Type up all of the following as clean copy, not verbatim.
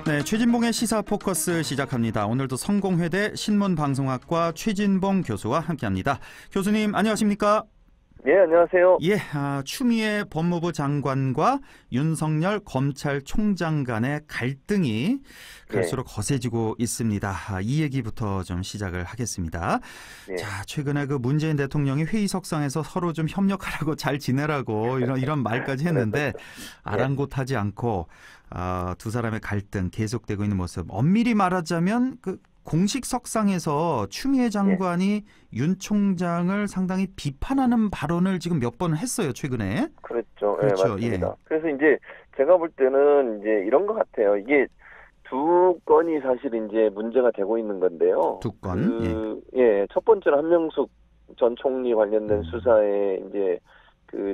네, 최진봉의 시사 포커스 시작합니다. 오늘도 성공회대 신문방송학과 최진봉 교수와 함께합니다. 교수님 안녕하십니까? 네, 안녕하세요. 예, 추미애 법무부 장관과 윤석열 검찰총장 간의 갈등이 갈수록 거세지고 있습니다. 이 얘기부터 좀 시작을 하겠습니다. 네. 자, 최근에 그 문재인 대통령이 회의석상에서 서로 좀 협력하라고 잘 지내라고 이런 말까지 했는데 아랑곳하지 않고 두 사람의 갈등 계속되고 있는 모습. 엄밀히 말하자면 그 공식 석상에서 추미애 장관이 윤 총장을 상당히 비판하는 발언을 지금 몇 번 했어요, 최근에. 그렇죠. 그렇죠. 네, 맞습니다. 그래서 이제 제가 볼 때는 이제 이런 것 같아요. 이게 두 건이 사실 이제 문제가 되고 있는 건데요. 두 건. 첫 번째는 한명숙 전 총리 관련된 수사에 이제 그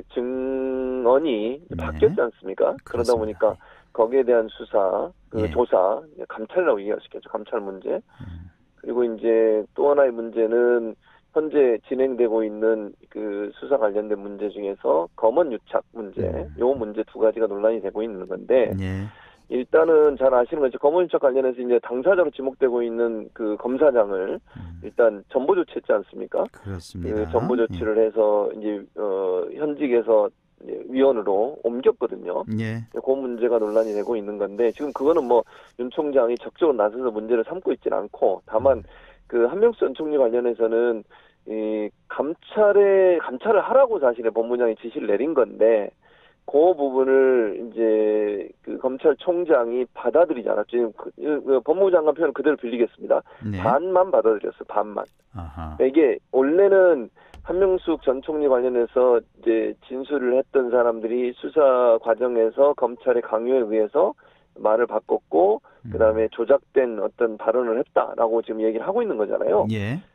증언이 바뀌었지 않습니까? 그렇습니다. 그러다 보니까 거기에 대한 수사, 조사, 감찰이라고 얘기할 수 있겠죠. 감찰 문제. 그리고 이제 또 하나의 문제는 현재 진행되고 있는 그 수사 관련된 문제 중에서 검언 유착 문제, 요 문제 두 가지가 논란이 되고 있는 건데, 일단은 잘 아시는 것처럼 검언 유착 관련해서 이제 당사자로 지목되고 있는 그 검사장을 일단 전보 조치했지 않습니까? 그렇습니다. 그 전보 조치를 해서 이제 현직에서 위원으로 옮겼거든요. 그 문제가 논란이 되고 있는 건데 지금 그거는 뭐 윤 총장이 적극적으로 나서서 문제를 삼고 있지는 않고 다만 그 한명숙 전 총리 관련해서는 이 감찰을 하라고 사실은 법무장이 지시를 내린 건데 그 부분을 이제 그 검찰총장이 받아들이지 않았죠. 지금 그 법무부 장관 표현을 그대로 빌리겠습니다. 반만 받아들였어, 반만. 이게 원래는 한명숙 전 총리 관련해서 이제 진술을 했던 사람들이 수사 과정에서 검찰의 강요에 의해서 말을 바꿨고 그다음에 조작된 어떤 발언을 했다라고 지금 얘기를 하고 있는 거잖아요.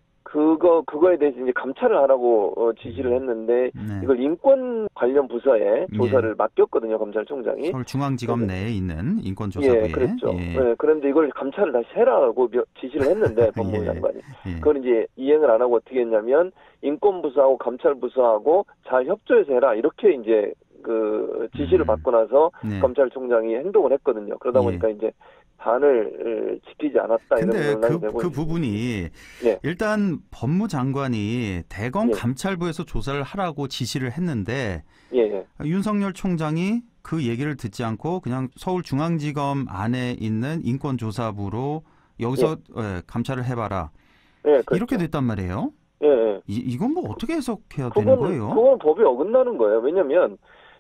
그거에 대해서 이제 감찰을 하라고 지시를 했는데 이걸 인권 관련 부서에 조사를 맡겼거든요, 검찰총장이. 서울중앙지검 내에 있는 인권조사부에. 그렇죠. 그런데 이걸 감찰을 다시 해라고 지시를 했는데 법무부 장관이. 그걸 이제 이행을 안 하고 어떻게 했냐면 인권부서하고 감찰부서하고 잘 협조해서 해라 이렇게 이제 그 지시를 받고 나서 검찰총장이 행동을 했거든요. 그러다 보니까 이제 반을 지키지 않았다 이런 논란이 되고 그 부분이 일단 법무장관이 대검 감찰부에서 조사를 하라고 지시를 했는데 윤석열 총장이 그 얘기를 듣지 않고 그냥 서울중앙지검 안에 있는 인권조사부로 여기서 감찰을 해봐라 그렇죠. 이렇게 됐단 말이에요. 이건 뭐 어떻게 해석해야 되는 거예요? 그건 법이 어긋나는 거예요. 왜냐하면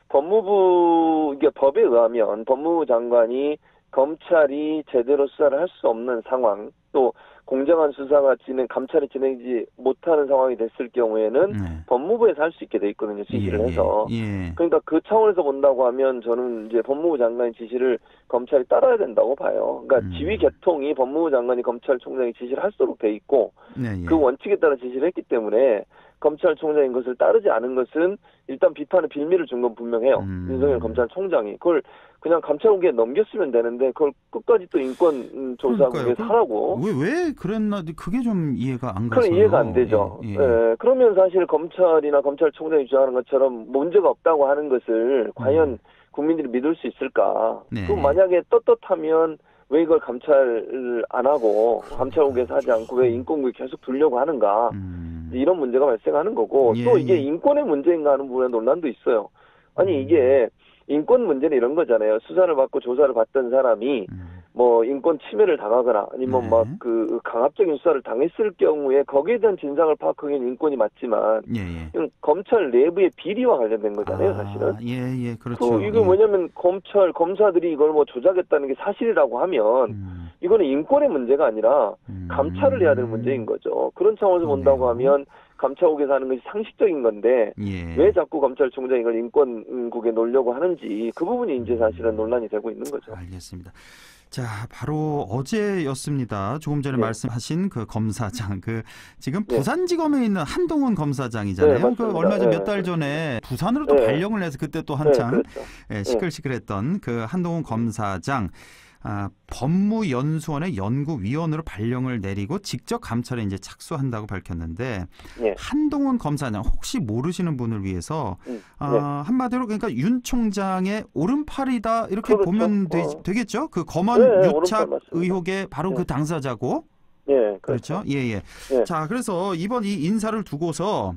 이게 법에 의하면 법무부 장관이 검찰이 제대로 수사를 할 수 없는 상황, 또 공정한 수사가 감찰이 진행되지 못하는 상황이 됐을 경우에는 법무부에서 할 수 있게 돼 있거든요, 지시를 해서. 그러니까 그 차원에서 본다고 하면 저는 이제 법무부 장관의 지시를 검찰이 따라야 된다고 봐요. 그러니까 지휘 계통이 법무부 장관이 검찰총장이 지시를 할수록 돼 있고 그 원칙에 따라 지시를 했기 때문에 검찰총장인 것을 따르지 않은 것은 일단 비판의 빌미를 준 건 분명해요. 윤석열 검찰총장이. 그걸 그냥 감찰국에 넘겼으면 되는데 그걸 끝까지 또 인권조사국에서 하라고. 왜 그랬나 그게 좀 이해가 안 가서. 그건 이해가 안 되죠. 그러면 사실 검찰이나 검찰총장이 주장하는 것처럼 문제가 없다고 하는 것을 과연 국민들이 믿을 수 있을까. 그럼 만약에 떳떳하면 왜 이걸 감찰을 안 하고 감찰국에서 하지 않고 왜 인권국에 계속 두려고 하는가. 이런 문제가 발생하는 거고 또 이게 인권의 문제인가 하는 부분에 논란도 있어요. 아니 이게 인권 문제는 이런 거잖아요. 수사를 받고 조사를 받던 사람이 뭐 인권 침해를 당하거나 아니면 막 그 강압적인 수사를 당했을 경우에 거기에 대한 진상을 파악하기는 인권이 맞지만 이건 검찰 내부의 비리와 관련된 거잖아요, 사실은. 그렇죠. 이거 뭐냐면 검사들이 이걸 뭐 조작했다는 게 사실이라고 하면 이거는 인권의 문제가 아니라 감찰을 해야 될 문제인 거죠. 그런 차원에서 본다고 하면 감찰국에서 하는 것이 상식적인 건데 왜 자꾸 검찰총장이 이걸 인권국에 놓으려고 하는지 그 부분이 이제 사실은 논란이 되고 있는 거죠. 알겠습니다. 자, 바로 어제였습니다. 조금 전에 말씀하신 그 검사장, 지금 부산지검에 있는 한동훈 검사장이잖아요. 그 얼마 전 몇 달 전에 부산으로 또 발령을 해서 그때 또 한창 시끌시끌했던 그 한동훈 검사장. 법무연수원의 연구위원으로 발령을 내리고 직접 감찰에 이제 착수한다고 밝혔는데 예. 한동훈 검사장 혹시 모르시는 분을 위해서 한마디로 그러니까 윤 총장의 오른팔이다 이렇게 그렇죠. 보면 되겠죠? 그 검언 유착 의혹의 바로 그 당사자고. 예, 그렇죠. 예. 자, 그래서 이번 이 인사를 두고서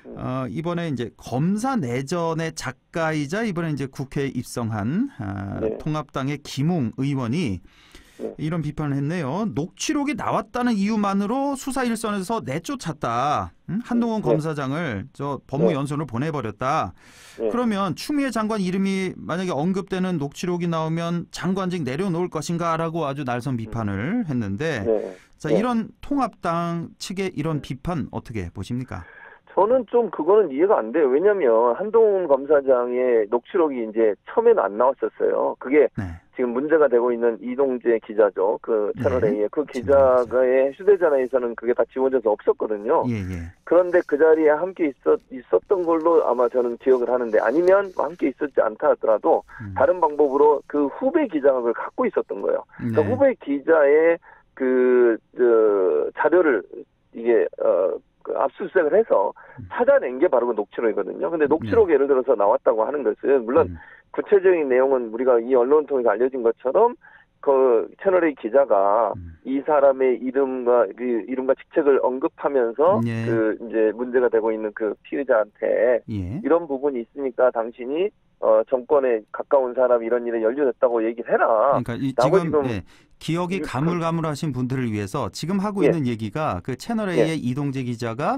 이번에 이제 검사 내전의 작가이자 이번에 이제 국회에 입성한 통합당의 김웅 의원이 이런 비판을 했네요. 녹취록이 나왔다는 이유만으로 수사 일선에서 내쫓았다. 한동훈 검사장을 저 법무연수원으로 보내버렸다. 그러면 추미애 장관 이름이 만약에 언급되는 녹취록이 나오면 장관직 내려놓을 것인가라고 아주 날선 비판을 했는데 자, 이런 통합당 측의 이런 비판 어떻게 보십니까? 저는 좀 그거는 이해가 안 돼요. 왜냐하면 한동훈 검사장의 녹취록이 이제 처음에는 안 나왔었어요. 그게 지금 문제가 되고 있는 이동재 기자죠. 그 채널A의 그 기자의 휴대전화에서는 그게 다 지워져서 없었거든요. 그런데 그 자리에 함께 있었던 걸로 아마 저는 기억을 하는데 아니면 함께 있었지 않다 하더라도 다른 방법으로 그 후배 기자가 그걸 갖고 있었던 거예요. 그 후배 기자의 그 자료를 이게 압수수색을 해서 찾아낸 게 바로 그 녹취록이거든요. 근데 녹취록이 예를 들어서 나왔다고 하는 것은 물론 구체적인 내용은 우리가 이 언론을 통해서 알려진 것처럼 그 채널A 기자가 이 사람의 이름과 직책을 언급하면서 그 이제 문제가 되고 있는 그 피의자한테 이런 부분이 있으니까 당신이 정권에 가까운 사람 이런 일에 연루됐다고 얘기를 해라. 그러니까 지금 기억이 가물가물하신 분들을 위해서 지금 하고 있는 얘기가 그 채널A의 이동재 기자가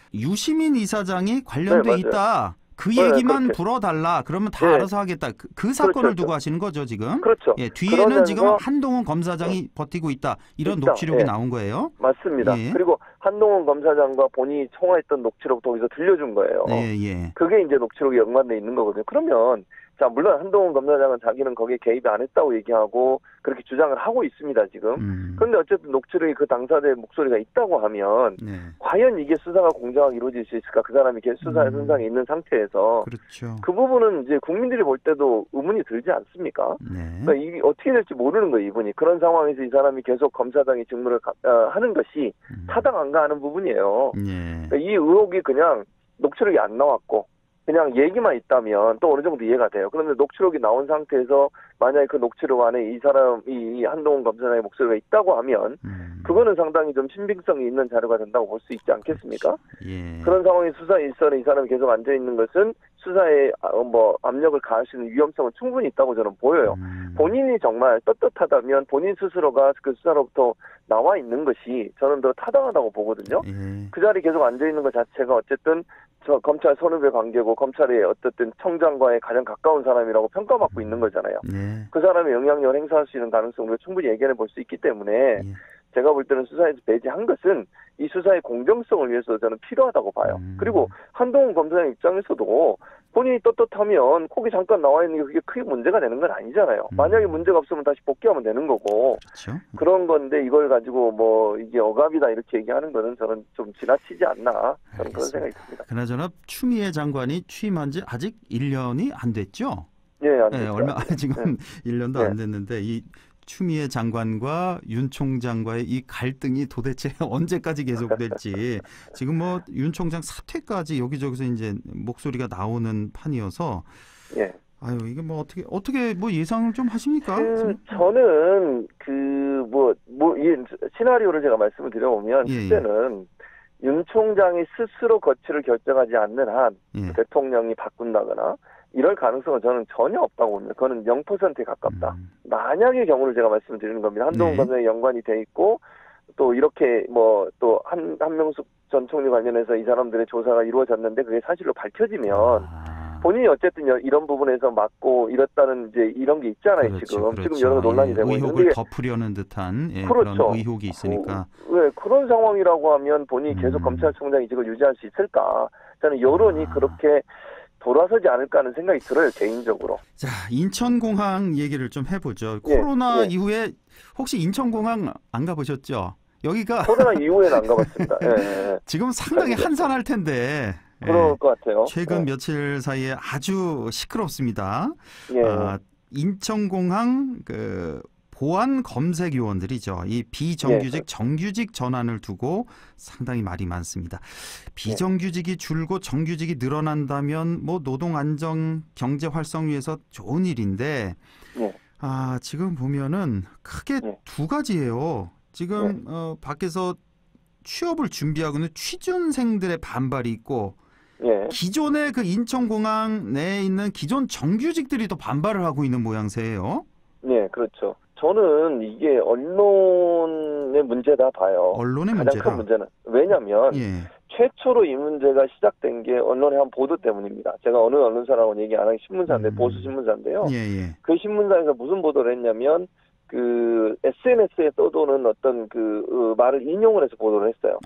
유시민 이사장이 관련돼 있다. 그 얘기만 불어달라. 그러면 다 알아서 하겠다. 그 사건을 두고 하시는 거죠, 지금? 그렇죠. 뒤에는 지금 한동훈 검사장이 버티고 있다. 이런 녹취록이 나온 거예요? 맞습니다. 그리고 한동훈 검사장과 본인이 통화했던 녹취록도 거기서 들려준 거예요. 그게 이제 녹취록에 연관돼 있는 거거든요. 그러면 자, 물론 한동훈 검사장은 자기는 거기에 개입이 안 했다고 얘기하고 그렇게 주장을 하고 있습니다, 지금. 그런데 어쨌든 녹취록에 그 당사자의 목소리가 있다고 하면 과연 이게 수사가 공정하게 이루어질 수 있을까? 그 사람이 수사 현장에 있는 상태에서 그 부분은 이제 국민들이 볼 때도 의문이 들지 않습니까? 그러니까 이게 어떻게 될지 모르는 거예요, 이분이. 그런 상황에서 이 사람이 계속 검사장의 직무를 하는 것이 타당한가 하는 부분이에요. 그러니까 이 의혹이 그냥 녹취록이 안 나왔고 그냥 얘기만 있다면 또 어느 정도 이해가 돼요. 그런데 녹취록이 나온 상태에서 만약에 그 녹취록 안에 이 사람이 이 한동훈 검사장의 목소리가 있다고 하면 그거는 상당히 좀 신빙성이 있는 자료가 된다고 볼 수 있지 않겠습니까? 그런 상황에 수사 일선에 이 사람이 계속 앉아 있는 것은 수사에 압력을 가할 수 있는 위험성은 충분히 있다고 저는 보여요. 본인이 정말 떳떳하다면 본인 스스로가 그 수사로부터 나와 있는 것이 저는 더 타당하다고 보거든요. 그 자리에 계속 앉아 있는 것 자체가 어쨌든 검찰 선후배 관계고 검찰의 어쨌든 청장과의 가장 가까운 사람이라고 평가받고 있는 거잖아요. 그 사람의 영향력을 행사할 수 있는 가능성을 충분히 예견해 볼 수 있기 때문에 제가 볼 때는 수사에서 배제한 것은 이 수사의 공정성을 위해서 저는 필요하다고 봐요. 그리고 한동훈 검사장 입장에서도 본인이 떳떳하면 거기 잠깐 나와 있는 게 그게 크게 문제가 되는 건 아니잖아요. 만약에 문제가 없으면 다시 복귀하면 되는 거고. 그런 건데 이걸 가지고 이게 억압이다 이렇게 얘기하는 거는 저는 좀 지나치지 않나 저는 그런 생각이 듭니다. 그나저나 추미애 장관이 취임한 지 아직 1년이 안 됐죠? 안 됐죠. 얼마 지금 1년도 안 됐는데 이 추미애 장관과 윤 총장과의 이 갈등이 도대체 언제까지 계속될지 지금 윤 총장 사퇴까지 여기저기서 이제 목소리가 나오는 판이어서 아유 이게 어떻게 예상을 좀 하십니까? 저는 이 시나리오를 제가 말씀을 드려보면 그때는 윤 총장이 스스로 거취를 결정하지 않는 한 대통령이 바꾼다거나 이럴 가능성은 저는 전혀 없다고 봅니다. 그거는 0%에 가깝다. 만약의 경우를 제가 말씀을 드리는 겁니다. 한동훈 검사에 연관이 돼 있고 또 이렇게 또 한명숙 전 총리 관련해서 이 사람들의 조사가 이루어졌는데 그게 사실로 밝혀지면 본인이 어쨌든 이런 부분에서 맞고 이랬다는 이제 이런 게 있잖아요. 지금 여러 논란이 되고 있는데 의혹을 덮으려는 듯한 그런 의혹이 있으니까 그런 상황이라고 하면 본인이 계속 검찰총장 이직을 유지할 수 있을까? 저는 여론이 그렇게 돌아서지 않을까 하는 생각이 들어요, 개인적으로. 자, 인천공항 얘기를 좀 해보죠. 코로나 이후에 혹시 인천공항 안 가보셨죠? 여기가 코로나 이후에는 안 가봤습니다. 지금 상당히 한산할 텐데. 그럴 것 같아요. 최근 며칠 사이에 아주 시끄럽습니다. 인천공항 보안 검색 요원들이죠. 이 비정규직, 정규직 전환을 두고 상당히 말이 많습니다. 비정규직이 줄고 정규직이 늘어난다면 뭐 노동 안정, 경제 활성 위해서 좋은 일인데 지금 보면은 크게 두 가지예요. 지금 밖에서 취업을 준비하고 있는 취준생들의 반발이 있고 기존의 그 인천공항 내에 있는 기존 정규직들이 또 반발을 하고 있는 모양새예요. 네, 그렇죠. 저는 이게 언론의 문제다 봐요. 언론의 가장 문제다. 큰 문제는. 왜냐하면 최초로 이 문제가 시작된 게 언론의 한 보도 때문입니다. 제가 어느 언론사라고는 얘기 안 하기 신문사인데 보수 신문사인데요. 그 신문사에서 무슨 보도를 했냐면 그 SNS에 떠도는 어떤 그 말을 인용을 해서 보도를 했어요.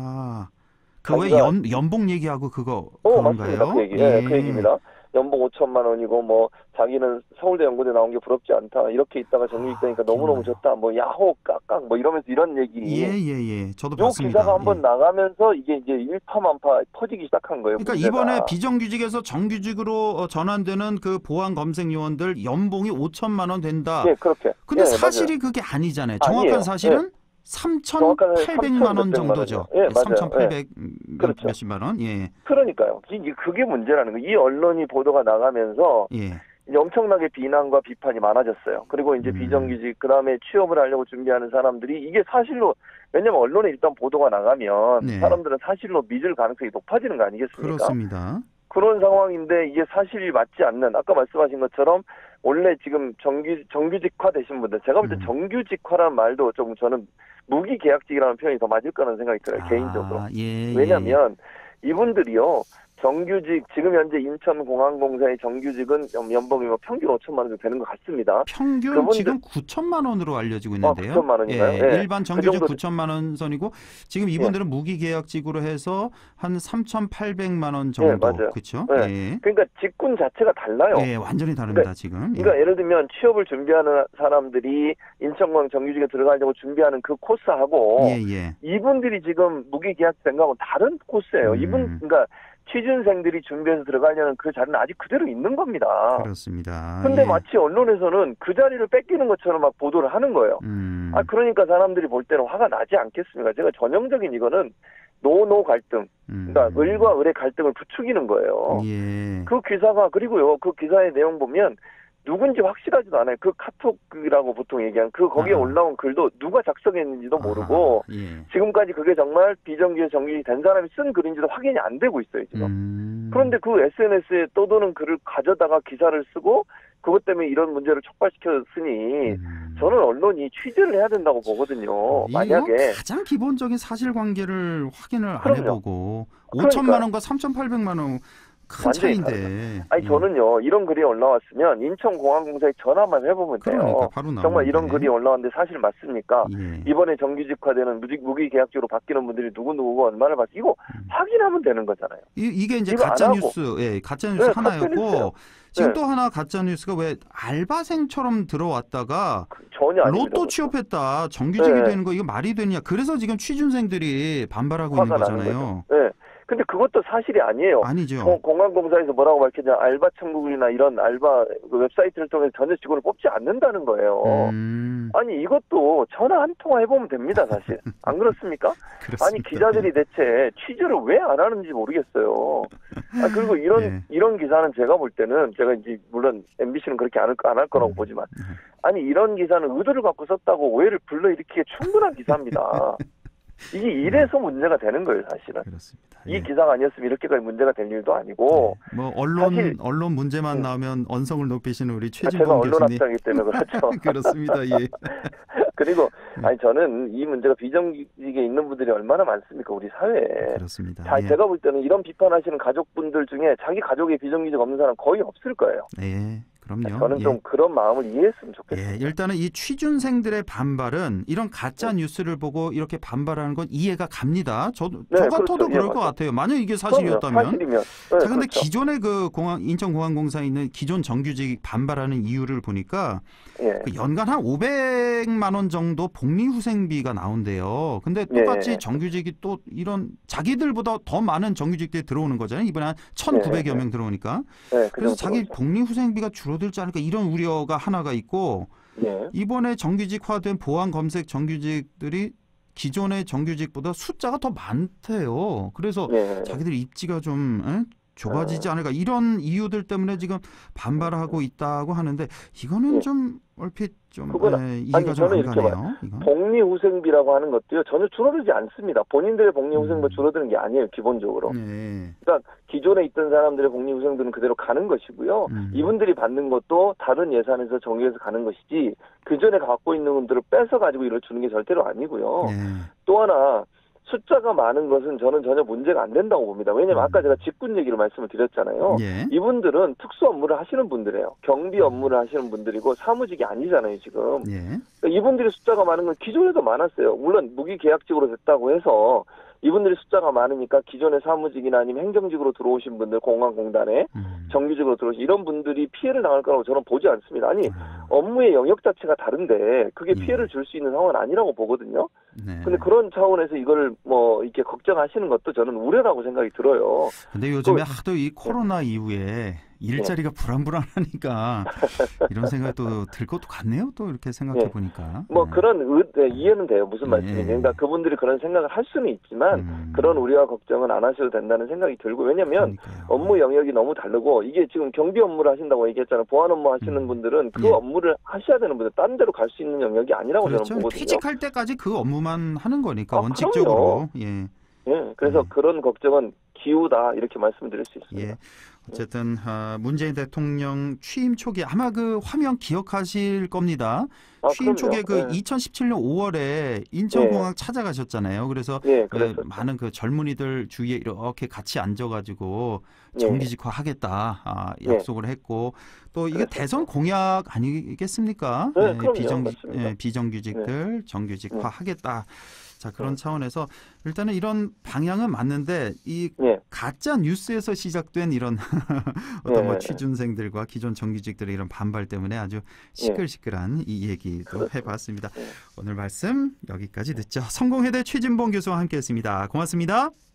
그 왜 연봉 얘기하고 그거 그런가요? 맞습니다. 그 얘기. 그 얘기입니다. 연봉 5천만 원이고 뭐 자기는 서울대 연고대 나온 게 부럽지 않다. 이렇게 있다가 정규직 되니까 너무너무 좋다. 뭐 야호 깍깍 뭐 이러면서 이런 얘기. 저도 봤습니다. 요 기사가 한번 나가면서 이게 이제 일파만파 퍼지기 시작한 거예요. 그러니까 문제가. 이번에 비정규직에서 정규직으로 전환되는 그 보안 검색 요원들 연봉이 5천만 원 된다. 그렇게. 근데 사실이 맞아요. 그게 아니잖아요. 정확한 사실은 3,800만 원 정도죠. 3,800 그렇죠. 몇십만 원. 그러니까요. 그게 문제라는 거예요. 이 언론이 보도가 나가면서 이제 엄청나게 비난과 비판이 많아졌어요. 그리고 이제 비정규직 그다음에 취업을 하려고 준비하는 사람들이 이게 사실로 왜냐면 언론에 일단 보도가 나가면 사람들은 사실로 믿을 가능성이 높아지는 거 아니겠습니까? 그렇습니다. 그런 상황인데 이게 사실이 맞지 않는 아까 말씀하신 것처럼 원래 지금 정규직화 되신 분들 제가 볼 때 정규직화라는 말도 좀 저는 무기계약직이라는 표현이 더 맞을 거라는 생각이 들어요. 개인적으로. 왜냐하면 이분들이요. 정규직 지금 현재 인천공항공사의 정규직은 연봉이 뭐 평균 5천만 원 정도 되는 것 같습니다. 평균 지금 9천만 원으로 알려지고 있는데요. 9천만 원인가요? 일반 정규직 9천만 원 선이고 지금 이분들은 무기계약직으로 해서 한 3,800만 원 정도. 맞아요. 그렇죠? 그러니까 직군 자체가 달라요. 완전히 다릅니다. 지금. 그러니까 예를 들면 취업을 준비하는 사람들이 인천공항 정규직에 들어가려고 준비하는 그 코스하고 이분들이 지금 무기계약 된 거하고 다른 코스예요. 그러니까 취준생들이 준비해서 들어가려는 그 자리는 아직 그대로 있는 겁니다. 그렇습니다. 근데 마치 언론에서는 그 자리를 뺏기는 것처럼 막 보도를 하는 거예요. 그러니까 사람들이 볼 때는 화가 나지 않겠습니까? 제가 전형적인 이거는 노노 갈등, 그러니까 을과 을의 갈등을 부추기는 거예요. 그 기사가 그리고요, 그 기사의 내용 보면 누군지 확실하지도 않아요. 그 카톡이라고 보통 얘기하는 거기에 올라온 글도 누가 작성했는지도 모르고 지금까지 그게 정말 비정규직 정규직 된 사람이 쓴 글인지도 확인이 안 되고 있어요 지금. 그런데 그 SNS에 떠도는 글을 가져다가 기사를 쓰고 그것 때문에 이런 문제를 촉발시켰으니 저는 언론이 취재를 해야 된다고 보거든요. 만약에 가장 기본적인 사실관계를 확인을 안 해보고 5천만 원과 3,800만 원 큰 차이인데. 저는요 이런 글이 올라왔으면 인천공항공사에 전화만 해보면 돼요. 바로 정말 이런 글이 올라왔는데 사실 맞습니까? 이번에 정규직화되는 무기계약직으로 바뀌는 분들이 누구누구고 얼마나 받지 이거 확인하면 되는 거잖아요. 이게 이제 가짜뉴스, 가짜뉴스 하나였고 지금 또 하나 가짜뉴스가 왜 알바생처럼 들어왔다가 전혀 아닙니다. 로또 취업했다 정규직이 되는 거 이거 말이 되냐? 그래서 지금 취준생들이 반발하고 있는 거잖아요. 근데 그것도 사실이 아니에요. 아니죠. 공항공사에서 뭐라고 밝혔냐. 알바 천국이나 이런 알바 웹사이트를 통해서 전혀 직원을 뽑지 않는다는 거예요. 아니 이것도 전화 한 통화 해보면 됩니다. 사실. 안 그렇습니까? 아니 기자들이 대체 취재를 왜 안 하는지 모르겠어요. 그리고 이런 기사는 제가 볼 때는 제가 이제 물론 MBC는 그렇게 안 할 거라고 보지만 아니 이런 기사는 의도를 갖고 썼다고 오해를 불러일으키기에 충분한 기사입니다. 이게 이래서 문제가 되는 거예요, 사실은. 그렇습니다. 이 기사가 아니었으면 이렇게까지 문제가 될 일도 아니고. 뭐 언론 문제만 나오면 언성을 높이시는 우리 최진봉 제가 교수님. 언론 학자이기 때문에 그렇죠. 그렇습니다. 그리고 저는 이 문제가 비정규직에 있는 분들이 얼마나 많습니까, 우리 사회에. 그렇습니다. 제가 볼 때는 이런 비판하시는 가족분들 중에 자기 가족에 비정규직 없는 사람 거의 없을 거예요. 그럼요. 저는 좀 그런 마음을 이해했으면 좋겠어요. 일단은 이 취준생들의 반발은 이런 가짜 뉴스를 보고 이렇게 반발하는 건 이해가 갑니다. 저 같아도 그럴 것 같아요. 만약 이게 사실이었다면. 사실이면. 그런데 기존의 그 인천공항공사에 있는 기존 정규직 반발하는 이유를 보니까 그 연간 한 500만 원 정도 복리후생비가 나온대요. 근데 똑같이 정규직이 또 이런 자기들보다 더 많은 정규직들이 들어오는 거잖아요. 이번에 한 1,900여 명 들어오니까. 그래서 자기 복리후생비가 줄어들지 않을까 이런 우려가 하나가 있고 이번에 정규직화된 보안 검색 정규직들이 기존의 정규직보다 숫자가 더 많대요. 그래서 자기들 입지가 좀 좁아지지 않을까 이런 이유들 때문에 지금 반발하고 있다고 하는데 이거는 좀 얼핏 좀 이해가 좀 안 가네요. 복리후생비라고 하는 것도요 전혀 줄어들지 않습니다. 본인들의 복리후생비가 줄어드는 게 아니에요 기본적으로. 그러니까 기존에 있던 사람들의 복리후생비는 그대로 가는 것이고요. 이분들이 받는 것도 다른 예산에서 정해서 가는 것이지 그 전에 갖고 있는 분들을 뺏어 가지고 이걸 주는 게 절대로 아니고요. 또 하나. 숫자가 많은 것은 저는 전혀 문제가 안 된다고 봅니다. 왜냐하면 아까 제가 직군 얘기를 말씀을 드렸잖아요. 이분들은 특수 업무를 하시는 분들이에요. 경비 업무를 하시는 분들이고 사무직이 아니잖아요, 지금. 그러니까 이분들의 숫자가 많은 건 기존에도 많았어요. 물론 무기계약직으로 됐다고 해서 이분들이 숫자가 많으니까 기존의 사무직이나 아니면 행정직으로 들어오신 분들, 공안공단에 정규직으로 들어오신 이런 분들이 피해를 당할 거라고 저는 보지 않습니다. 아니 업무의 영역 자체가 다른데 그게 피해를 줄 수 있는 상황은 아니라고 보거든요. 근데 그런 차원에서 이걸 뭐 이렇게 걱정하시는 것도 저는 우려라고 생각이 들어요. 근데 요즘에 하도 이 코로나 이후에 일자리가 불안불안하니까 이런 생각이 또 들 것도 같네요. 또 이렇게 생각해 보니까. 뭐 그런 이해는 돼요. 무슨 말씀인지. 그러니까 그분들이 그런 생각을 할 수는 있지만 그런 우려와 걱정은 안 하셔도 된다는 생각이 들고 왜냐하면 업무 영역이 너무 다르고 이게 지금 경비 업무를 하신다고 얘기했잖아요. 보안 업무 하시는 분들은 그 업무를 하셔야 되는 분들 딴 데로 갈 수 있는 영역이 아니라고 저는 보거든요. 퇴직할 때까지 그 업무만 하는 거니까 원칙적으로. 그래서 그런 걱정은 기우다 이렇게 말씀드릴 수 있습니다. 어쨌든 문재인 대통령 취임 초기에 아마 그 화면 기억하실 겁니다. 취임 초기에 그 2017년 5월에 인천공항 찾아가셨잖아요. 그래서 많은 그 젊은이들 주위에 이렇게 같이 앉아가지고 정규직화 하겠다 약속을 했고 또 이게 대선 공약 아니겠습니까? 비정규직들 정규직화 하겠다. 자 그런 차원에서 일단은 이런 방향은 맞는데 이 가짜 뉴스에서 시작된 이런 어떤 뭐 취준생들과 기존 정규직들의 이런 반발 때문에 아주 시끌시끌한 이 얘기도 해봤습니다. 오늘 말씀 여기까지 듣죠. 성공회대 최진봉 교수와 함께했습니다. 고맙습니다.